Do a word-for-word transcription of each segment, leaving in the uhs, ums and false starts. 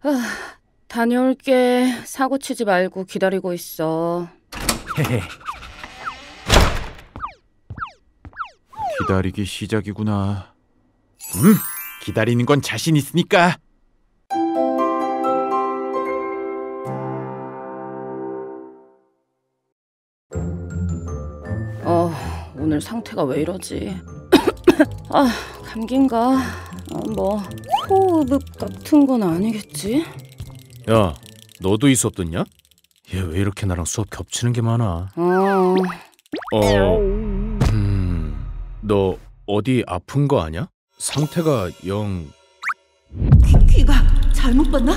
아, 다녀올게. 사고 치지 말고 기다리고 있어. 헤헤. 기다리기 시작이구나. 음, 기다리는 건 자신 있으니까. 어, 오늘 상태가 왜 이러지? 아, 감기인가? 아, 뭐 호흡 같은 건 아니겠지? 야, 너도 이 수업 듣냐? 얘 왜 이렇게 나랑 수업 겹치는 게 많아? 어... 어... 음... 너 어디 아픈 거 아냐? 상태가 영... 귀, 귀가 잘못 봤나?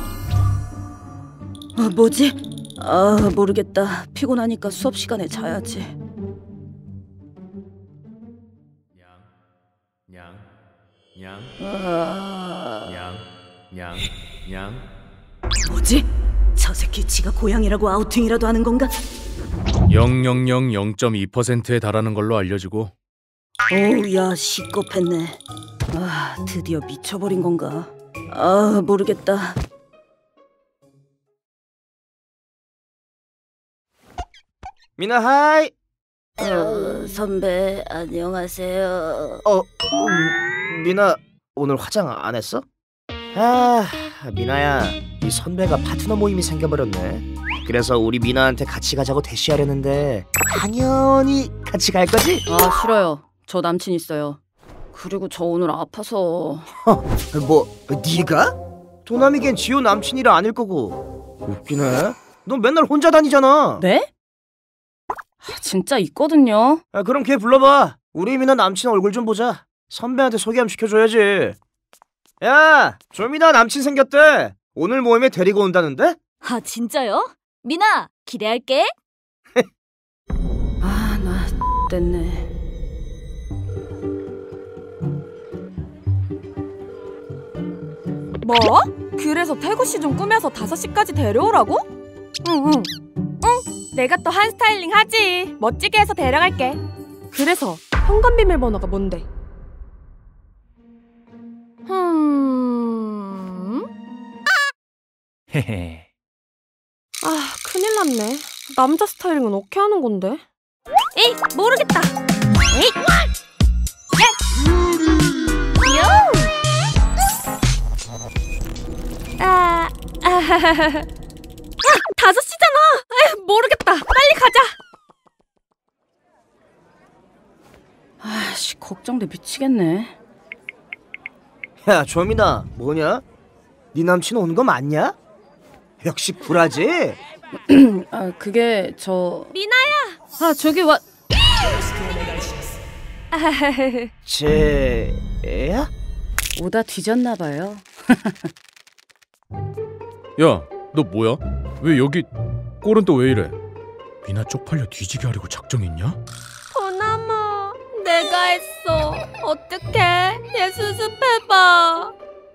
아, 뭐지? 아, 모르겠다. 피곤하니까 수업 시간에 자야지. 냥, 냥, 아... 냥, 냥, 냥. 뭐지? 저 새끼 지가 고양이라고 아우팅이라도 하는 건가? 영영영 영 점 이 퍼센트에 달하는 걸로 알려지고. 오우, 야, 시겁했네. 아, 드디어 미쳐버린 건가? 아, 모르겠다. 미나 하이. 어, 선배 안녕하세요. 어, 음, 미나 오늘 화장 안 했어? 아, 미나야, 이 선배가 파트너 모임이 생겨버렸네. 그래서 우리 미나한테 같이 가자고 대시하려는데 당연히 같이 갈 거지? 아, 싫어요. 저 남친 있어요. 그리고 저 오늘 아파서. 뭐, 네가? 도남이겐 지호 남친이라 아닐 거고. 웃기네. 넌 맨날 혼자 다니잖아. 네? 아, 진짜 있거든요. 아, 그럼 걔 불러봐. 우리 미나 남친 얼굴 좀 보자. 선배한테 소개 좀 시켜줘야지. 야, 조미나 남친 생겼대. 오늘 모임에 데리고 온다는데? 아, 진짜요? 미나, 기대할게. 아, 나 됐네. 뭐? 그래서 태구 씨 좀 꾸며서 다섯 시까지 데려오라고? 응응. 응. 응. 내가 또 한 스타일링 하지. 멋지게 해서 데려갈게. 그래서 현관 비밀번호가 뭔데? 흠. 헤헤. 아, 큰일 났네. 남자 스타일링은 어떻게 하는 건데? 에이, 모르겠다. 에이. 야. 요. 아, 아, 아, 다섯 시잖아. 아, 모르겠다. 빨리 가자. 아씨, 걱정돼 미치겠네. 야, 조미나, 뭐냐? 네 남친 온 거 맞냐? 역시 구라지? 아, 그게 저... 미나야. 아, 저기 와... 쟤야? 오다 뒤졌나 봐요. 야, 너 뭐야? 왜 여기... 꼴은 또 왜 이래? 미나 쪽팔려 뒤지게 하려고 작정했냐? 도남아, 내가 했어. 어떡해? 얘 수습해봐.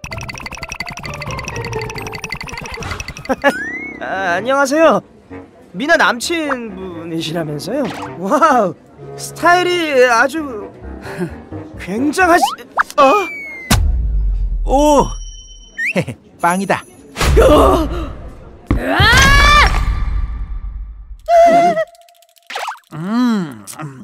아, 안녕하세요. 미나 남친분이시라면서요? 와우, 스타일이 아주 굉장하시... 어? 오! 헤헤, 빵이다. 음.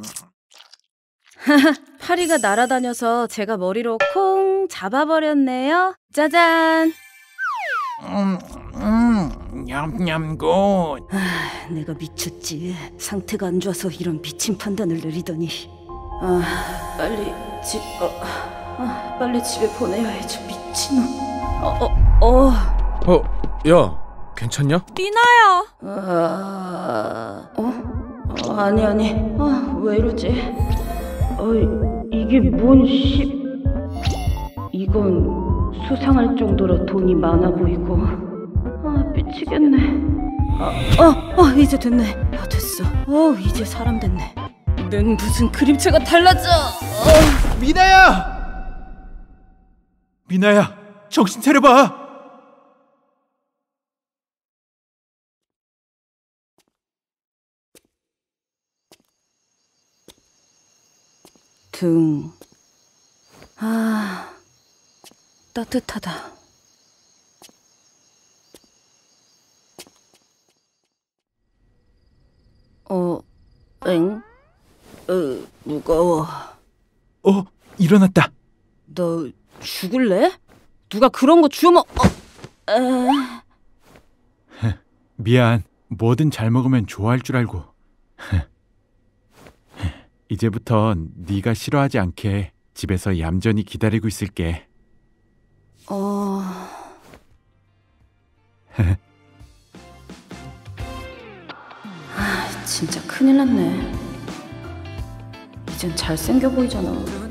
파리가 날아다녀서 제가 머리로 콩 잡아버렸네요. 짜잔. 음, 음, 냠냠굿. 아, 내가 미쳤지. 상태가 안 좋아서 이런 미친 판단을 내리더니. 아, 빨리 집... 어, 아, 빨리 집에 보내야지. 미친놈. 어, 어, 어. 어, 야, 괜찮냐? 미나야. 아, 어? 어, 아니 아니. 아, 왜 이러지? 어, 이게 뭔 씨... 이건 수상할 정도로 돈이 많아 보이고. 아, 미치겠네. 아, 어, 어, 이제 됐네. 아, 됐어. 어, 이제 사람 됐네. 는 무슨 그림체가 달라져. 어. 미나야! 미나야, 정신 차려봐. 등. 아, 따뜻하다. 어, 엥? 으, 무거워. 어, 일어났다. 너 죽을래? 누가 그런 거 주워 먹... 어, 에... 미안. 뭐든 잘 먹으면 좋아할 줄 알고. 이제부턴 네가 싫어하지 않게 집에서 얌전히 기다리고 있을게. 어... 아, 진짜 큰일 났네. 이젠 잘생겨 보이잖아.